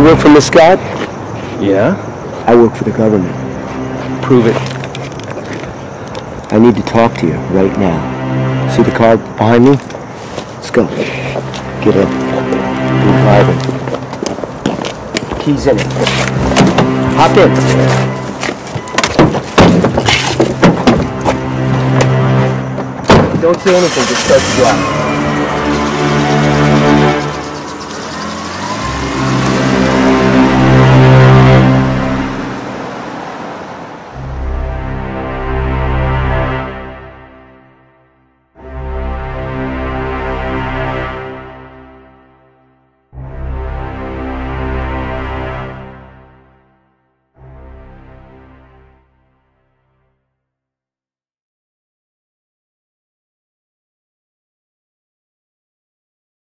work for Miss Scott? Yeah? I work for the government. Prove it. I need to talk to you right now. See the car behind me? Let's go. Get in. You're driving. Keys in it. Hop in. Don't say anything, just start to drive.